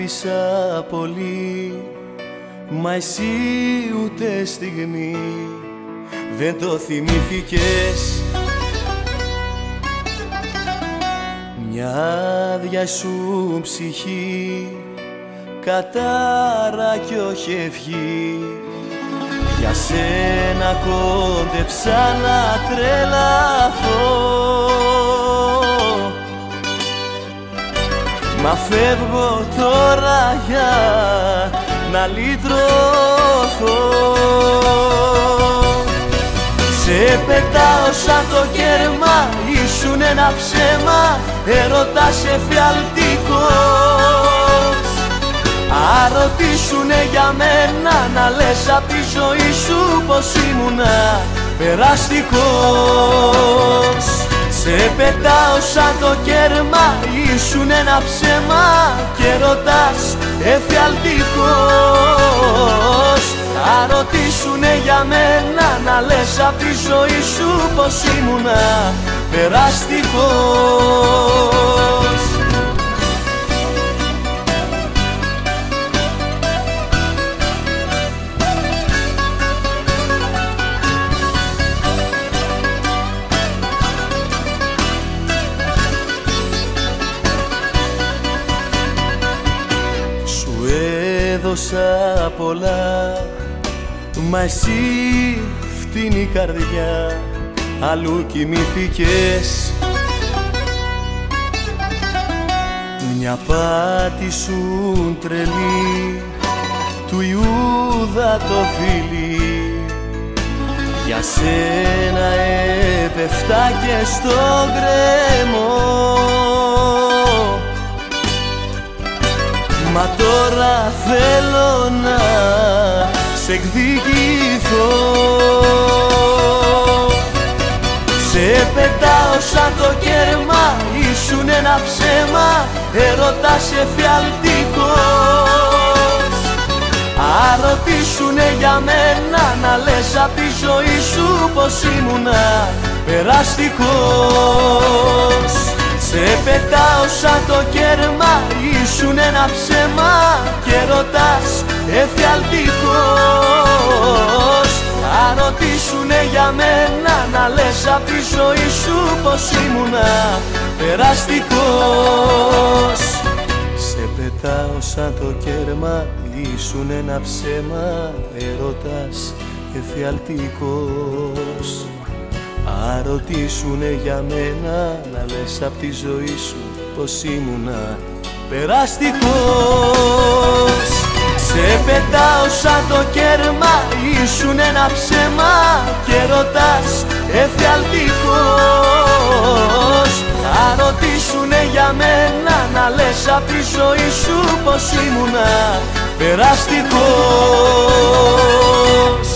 αγάπησα πολύ, μα εσύ ούτε στιγμή δεν το θυμήθηκες. Μια άδεια σου ψυχή, κατάρα κι όχι ευχή, για σένα κόντεψα να τρελαθώ. Μα φεύγω τώρα για να λυτρωθώ. Σε πετάω σαν το κέρμα, ήσουν ένα ψέμα, έρωτας εφιαλτικός. Αρωτήσουνε για μένα, να λες απ' τη ζωή σου πως ήμουνα περαστικός. Σε πετάω σαν το κέρμα, ήσουν ένα ψέμα και ρωτάς εφιαλτικός. Αρωτήσουνε για μένα, να λες απ' τη ζωή σου πως ήμουνα περαστικός. Έδωσα πολλά, μα εσύ φτύνει η καρδιά, αλλού κοιμήθηκες. Μια πάτη σου τρελή, του Ιούδα το φίλι, για σένα έπεφτα και στο γκρεμό. Μα τώρα θέλω να σε εκδικηθώ. Σε πετάω σαν το κέρμα, ήσουν ένα ψέμα, έρωτας εφιαλτικός. Αρωτήσουνε για μένα, να λες απ' τη ζωή σου πως ήμουνα περαστικός. Σε πετάω σαν το κέρμα, ήσουν ένα ψέμα και ρωτάς εφιαλτικός. Αρωτήσουνε για μένα, να λες απ' τη ζωή σου πως ήμουνα περαστικός. Σε πετάω σαν το κέρμα, ήσουν ένα ψέμα, έρωτας εφιαλτικός. Αρωτήσουνε για μένα, να λες απ' τη ζωή σου πως ήμουνα περαστικός. Σε πετάω σαν το κέρμα, ήσουν ένα ψέμα και ρωτάς εφιαλτικός. Αρωτήσουνε για μένα, να λες απ' τη ζωή σου πως ήμουνα περαστικός.